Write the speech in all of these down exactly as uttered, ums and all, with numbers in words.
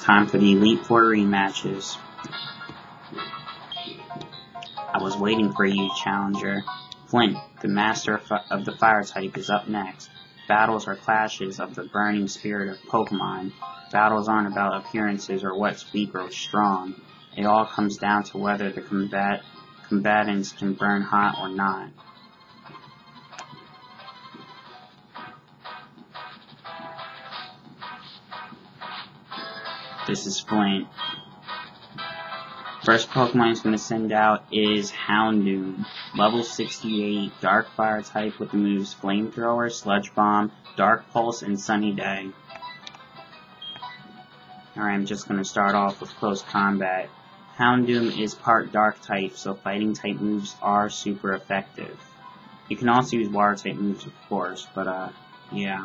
Time for the Elite Four rematches. I was waiting for you, Challenger. Flint, the master of the fire type, is up next. Battles are clashes of the burning spirit of Pokemon. Battles aren't about appearances or what's weak or strong. It all comes down to whether the combat combatants can burn hot or not. This is Flint. First Pokemon he's going to send out is Houndoom. Level sixty-eight, Dark Fire type with the moves Flamethrower, Sludge Bomb, Dark Pulse, and Sunny Day. Alright, I'm just going to start off with close combat. Houndoom is part Dark type, so fighting type moves are super effective. You can also use Water type moves, of course, but uh, yeah.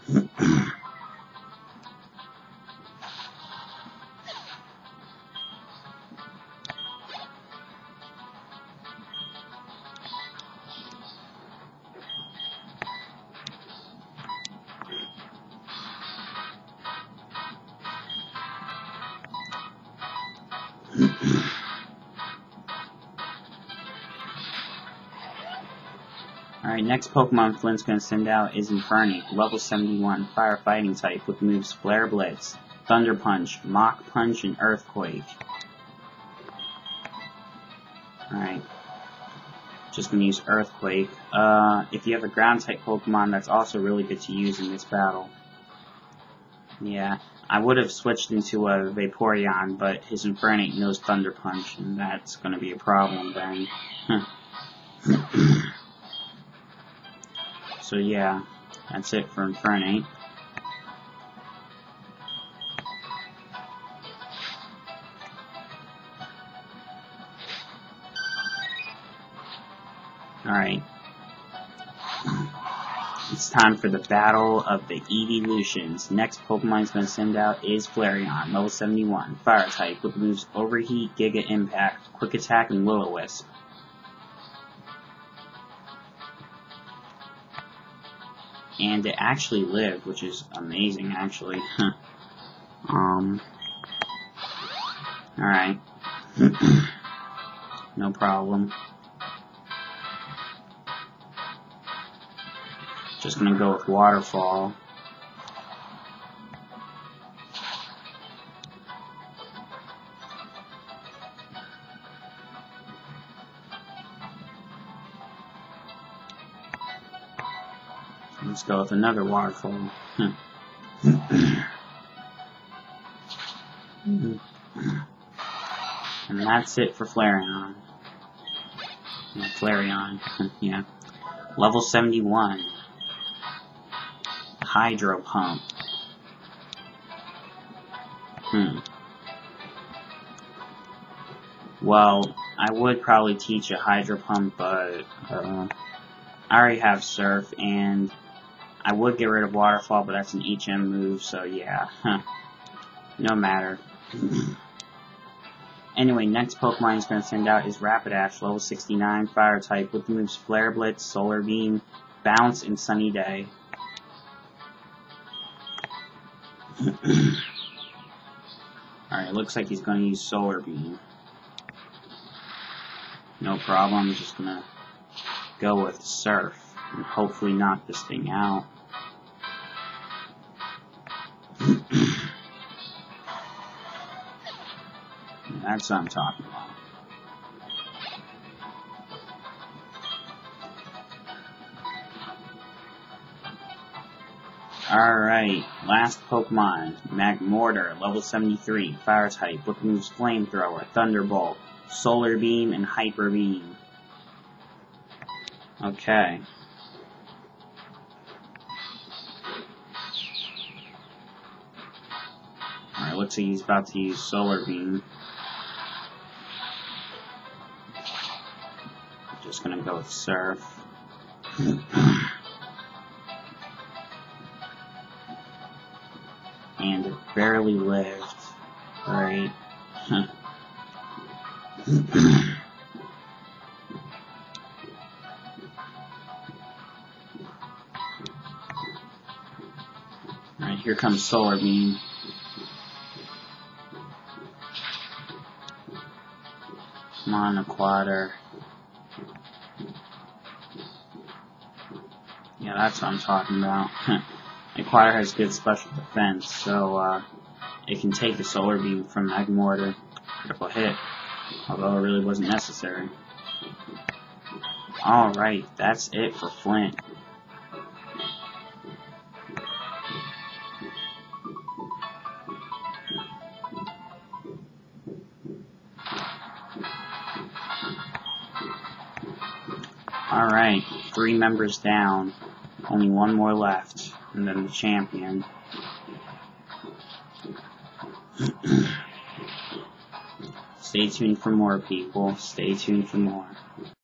Alright, next Pokemon Flint's going to send out is Infernape, level seventy-one, Fire Fighting type with moves Flare Blitz, Thunder Punch, Mach Punch, and Earthquake. Alright, just going to use Earthquake. Uh, if you have a Ground type Pokemon, that's also really good to use in this battle. Yeah, I would have switched into a Vaporeon, but his Infernape knows Thunder Punch, and that's going to be a problem then. So yeah, that's it for Infernape. Alright. It's time for the battle of the Evolutions. Next Pokemon is going to send out is Flareon, level seventy-one, Fire type, with moves Overheat, Giga Impact, Quick Attack, and Will-O-Wisp. And it actually lived, which is amazing, actually. um. Alright. No problem. Just gonna go with Waterfall. Let's go with another Waterfall. And that's it for Flareon. Yeah, Flareon. Yeah. Level seventy-one. Hydro Pump. Hmm. Well, I would probably teach a Hydro Pump, but uh, I already have Surf, and I would get rid of Waterfall, but that's an H M move, so yeah. Huh. No matter. Anyway, next Pokemon he's going to send out is Rapidash, level sixty-nine, Fire type, with the moves Flare Blitz, Solar Beam, Bounce, and Sunny Day. Alright, looks like he's going to use Solar Beam. No problem, I'm just going to go with Surf and hopefully knock this thing out. That's what I'm talking about. Alright, last Pokemon, Magmortar, level seventy-three, Fire type, with moves Flamethrower, Thunderbolt, Solar Beam, and Hyper Beam. Okay. Alright, looks like he's about to use Solar Beam. Just gonna go with Surf. And it barely lived. Right? Alright, here comes Solar Beam. Come on, Aquater. Yeah, that's what I'm talking about. Aquater has good special defense, so uh, it can take the Solar Beam from Magmortar. Critical hit, although it really wasn't necessary. Alright, that's it for Flint. Alright, three members down. Only one more left, and then the champion. Stay tuned for more, people. Stay tuned for more.